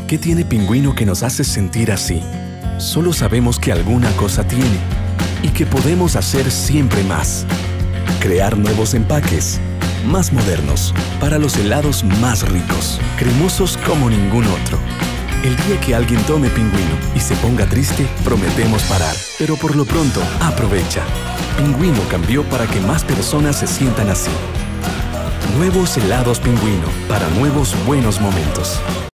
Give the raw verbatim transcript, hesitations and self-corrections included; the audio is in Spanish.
¿Qué tiene Pingüino que nos hace sentir así? Solo sabemos que alguna cosa tiene y que podemos hacer siempre más. Crear nuevos empaques, más modernos, para los helados más ricos, cremosos como ningún otro. El día que alguien tome Pingüino y se ponga triste, prometemos parar. Pero por lo pronto, aprovecha. Pingüino cambió para que más personas se sientan así. Nuevos helados Pingüino para nuevos buenos momentos.